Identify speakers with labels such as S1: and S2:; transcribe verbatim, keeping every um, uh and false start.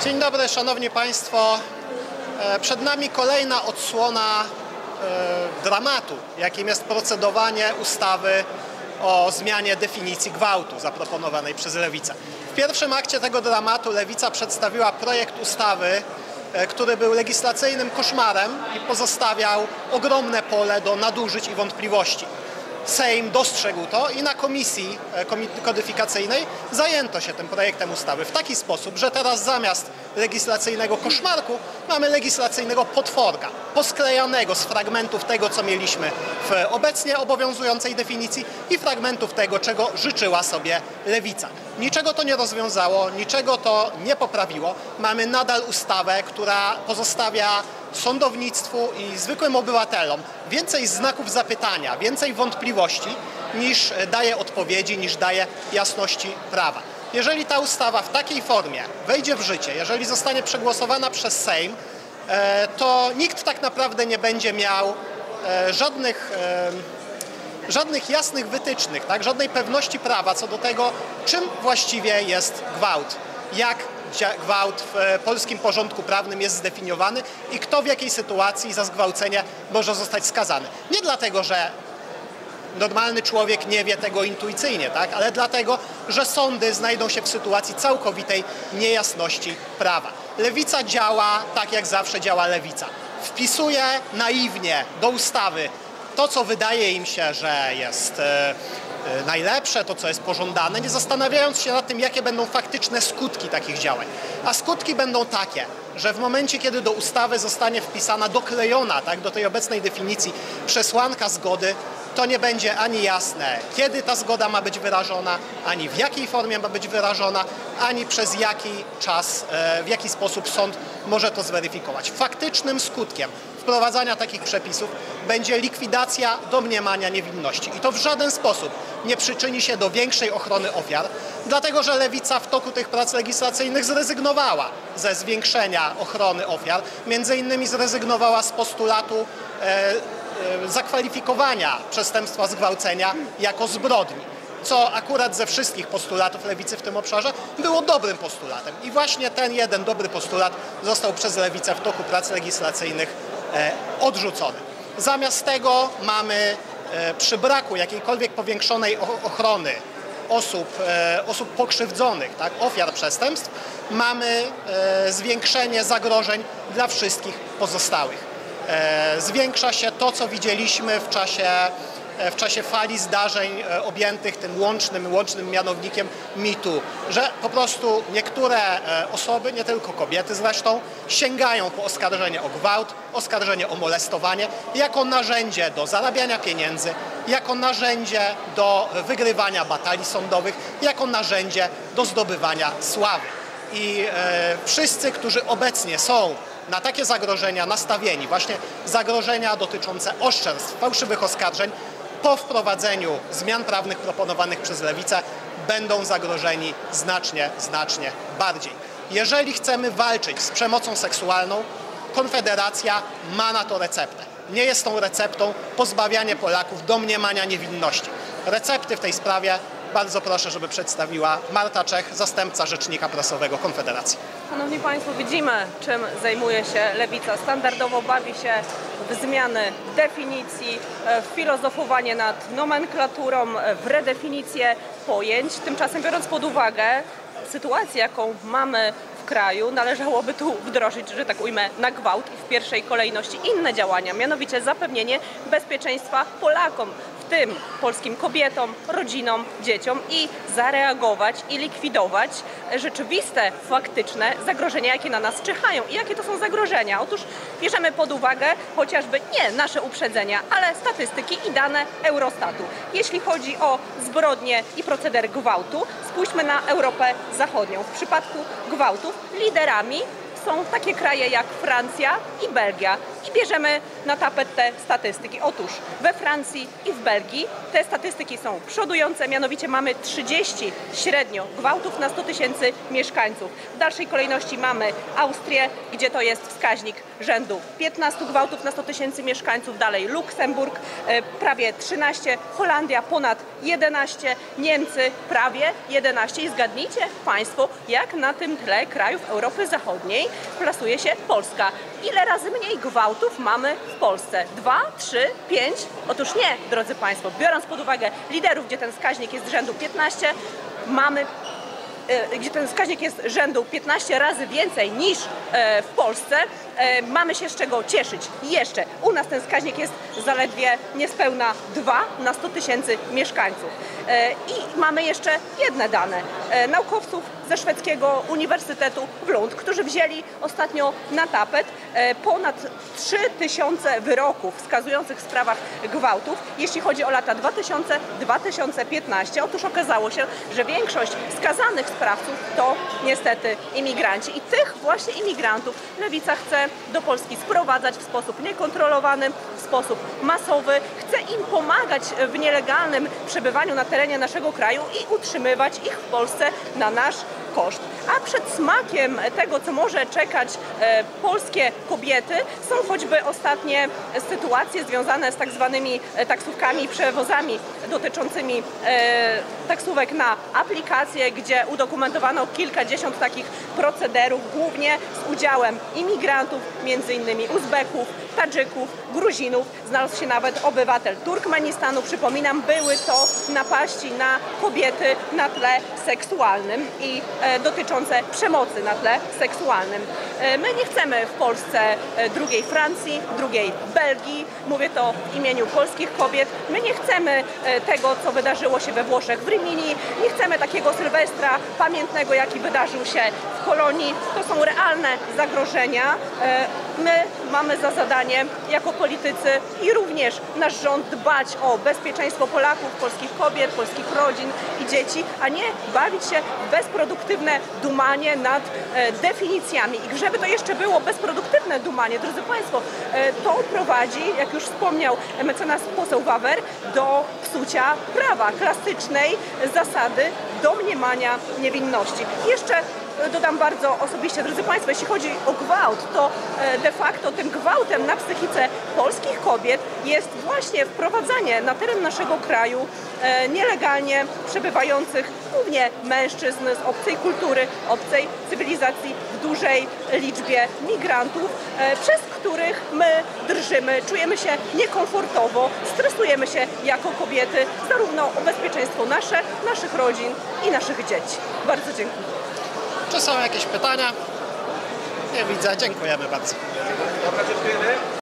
S1: Dzień dobry, szanowni państwo. Przed nami kolejna odsłona dramatu, jakim jest procedowanie ustawy o zmianie definicji gwałtu zaproponowanej przez Lewicę. W pierwszym akcie tego dramatu Lewica przedstawiła projekt ustawy, który był legislacyjnym koszmarem i pozostawiał ogromne pole do nadużyć i wątpliwości. Sejm dostrzegł to i na komisji kodyfikacyjnej zajęto się tym projektem ustawy w taki sposób, że teraz zamiast legislacyjnego koszmarku mamy legislacyjnego potworka, posklejanego z fragmentów tego, co mieliśmy w obecnie obowiązującej definicji i fragmentów tego, czego życzyła sobie Lewica. Niczego to nie rozwiązało, niczego to nie poprawiło. Mamy nadal ustawę, która pozostawia sądownictwu i zwykłym obywatelom więcej znaków zapytania, więcej wątpliwości niż daje odpowiedzi, niż daje jasności prawa. Jeżeli ta ustawa w takiej formie wejdzie w życie, jeżeli zostanie przegłosowana przez Sejm, to nikt tak naprawdę nie będzie miał żadnych, żadnych jasnych wytycznych, tak? Żadnej pewności prawa co do tego, czym właściwie jest gwałt, jak gwałt w polskim porządku prawnym jest zdefiniowany i kto w jakiej sytuacji za zgwałcenie może zostać skazany. Nie dlatego, że normalny człowiek nie wie tego intuicyjnie, tak? Ale dlatego, że sądy znajdą się w sytuacji całkowitej niejasności prawa. Lewica działa tak, jak zawsze działa Lewica. Wpisuje naiwnie do ustawy to, co wydaje im się, że jest e, najlepsze, to, co jest pożądane, nie zastanawiając się nad tym, jakie będą faktyczne skutki takich działań. A skutki będą takie, że w momencie, kiedy do ustawy zostanie wpisana, doklejona, tak, do tej obecnej definicji przesłanka zgody, to nie będzie ani jasne, kiedy ta zgoda ma być wyrażona, ani w jakiej formie ma być wyrażona, ani przez jaki czas, w jaki sposób sąd może to zweryfikować. Faktycznym skutkiem wprowadzania takich przepisów będzie likwidacja domniemania niewinności. I to w żaden sposób nie przyczyni się do większej ochrony ofiar, dlatego że Lewica w toku tych prac legislacyjnych zrezygnowała ze zwiększenia ochrony ofiar. Między innymi zrezygnowała z postulatu e, zakwalifikowania przestępstwa zgwałcenia jako zbrodni, co akurat ze wszystkich postulatów Lewicy w tym obszarze było dobrym postulatem. I właśnie ten jeden dobry postulat został przez Lewicę w toku prac legislacyjnych e, odrzucony. Zamiast tego mamy e, przy braku jakiejkolwiek powiększonej ochrony osób, e, osób pokrzywdzonych, tak, ofiar przestępstw, mamy e, zwiększenie zagrożeń dla wszystkich pozostałych. Zwiększa się to, co widzieliśmy w czasie, w czasie fali zdarzeń objętych tym łącznym, łącznym mianownikiem mitu, że po prostu niektóre osoby, nie tylko kobiety zresztą, sięgają po oskarżenie o gwałt, oskarżenie o molestowanie jako narzędzie do zarabiania pieniędzy, jako narzędzie do wygrywania batalii sądowych, jako narzędzie do zdobywania sławy. I e, wszyscy, którzy obecnie są na takie zagrożenia nastawieni, właśnie zagrożenia dotyczące oszczerstw, fałszywych oskarżeń, po wprowadzeniu zmian prawnych proponowanych przez Lewicę będą zagrożeni znacznie, znacznie bardziej. Jeżeli chcemy walczyć z przemocą seksualną, Konfederacja ma na to receptę. Nie jest tą receptą pozbawianie Polaków domniemania niewinności. Recepty w tej sprawie bardzo proszę, żeby przedstawiła Marta Czech, zastępca rzecznika prasowego Konfederacji.
S2: Szanowni Państwo, widzimy, czym zajmuje się Lewica. Standardowo bawi się w zmiany definicji, w filozofowanie nad nomenklaturą, w redefinicję pojęć. Tymczasem, biorąc pod uwagę sytuację, jaką mamy w kraju, należałoby tu wdrożyć, że tak ujmę, na gwałt i w pierwszej kolejności inne działania, mianowicie zapewnienie bezpieczeństwa Polakom, w tym polskim kobietom, rodzinom, dzieciom i zareagować i likwidować rzeczywiste, faktyczne zagrożenia, jakie na nas czyhają. I jakie to są zagrożenia? Otóż bierzemy pod uwagę chociażby nie nasze uprzedzenia, ale statystyki i dane Eurostatu. Jeśli chodzi o zbrodnie i proceder gwałtu, spójrzmy na Europę Zachodnią. W przypadku gwałtów liderami są takie kraje jak Francja i Belgia. I bierzemy na tapet te statystyki. Otóż we Francji i w Belgii te statystyki są przodujące, mianowicie mamy trzydzieści średnio gwałtów na sto tysięcy mieszkańców. W dalszej kolejności mamy Austrię, gdzie to jest wskaźnik rzędu piętnaście gwałtów na sto tysięcy mieszkańców, dalej Luksemburg prawie trzynaście, Holandia ponad jedenaście, Niemcy prawie jedenaście i zgadnijcie Państwo, jak na tym tle krajów Europy Zachodniej plasuje się Polska. Ile razy mniej gwałtów mamy w Polsce? Dwa, trzy, pięć? Otóż nie, drodzy Państwo, biorąc pod uwagę liderów, gdzie ten wskaźnik jest rzędu piętnaście, mamy gdzie ten wskaźnik jest rzędu piętnaście razy więcej niż w Polsce, mamy się z czego cieszyć. I jeszcze u nas ten wskaźnik jest zaledwie niespełna dwa na sto tysięcy mieszkańców. I mamy jeszcze jedne dane naukowców ze szwedzkiego Uniwersytetu w Lund, którzy wzięli ostatnio na tapet ponad trzy tysiące wyroków wskazujących w sprawach gwałtów, jeśli chodzi o lata dwa tysiące do dwa tysiące piętnastego. Otóż okazało się, że większość skazanych sprawców to niestety imigranci. I tych właśnie imigrantów Lewica chce do Polski sprowadzać w sposób niekontrolowany, w sposób masowy. Chce im pomagać w nielegalnym przebywaniu na terenie naszego kraju i utrzymywać ich w Polsce na nasz koszt. A przed smakiem tego, co może czekać e, polskie kobiety, są choćby ostatnie sytuacje związane z tak zwanymi taksówkami, przewozami dotyczącymi e, taksówek na aplikacje, gdzie udokumentowano kilkadziesiąt takich procederów, głównie z udziałem imigrantów, między innymi Uzbeków, Tadżyków, Gruzinów. Znalazł się nawet obywatel Turkmenistanu. Przypominam, były to napaści na kobiety na tle seksualnym i e, dotyczące przemocy na tle seksualnym. E, my nie chcemy w Polsce e, drugiej Francji, drugiej Belgii. Mówię to w imieniu polskich kobiet. My nie chcemy e, tego, co wydarzyło się we Włoszech w Rimini. Nie chcemy takiego Sylwestra pamiętnego, jaki wydarzył się w Kolonii. To są realne zagrożenia. E, my mamy za zadanie jako politycy i również nasz rząd dbać o bezpieczeństwo Polaków, polskich kobiet, polskich rodzin i dzieci, a nie bawić się w bezproduktywne dumanie nad e, definicjami. I żeby to jeszcze było bezproduktywne dumanie, drodzy Państwo, e, to prowadzi, jak już wspomniał mecenas poseł Wawer, do psucia prawa, klasycznej zasady domniemania niewinności. I jeszcze dodam bardzo osobiście, drodzy Państwo, jeśli chodzi o gwałt, to de facto tym gwałtem na psychice polskich kobiet jest właśnie wprowadzanie na teren naszego kraju nielegalnie przebywających głównie mężczyzn z obcej kultury, obcej cywilizacji w dużej liczbie migrantów, przez których my drżymy, czujemy się niekomfortowo, stresujemy się jako kobiety, zarówno o bezpieczeństwo nasze, naszych rodzin i naszych dzieci. Bardzo dziękuję.
S1: Czy są jakieś pytania? Nie widzę. Dziękujemy bardzo.
S3: Dobra, dziękujemy.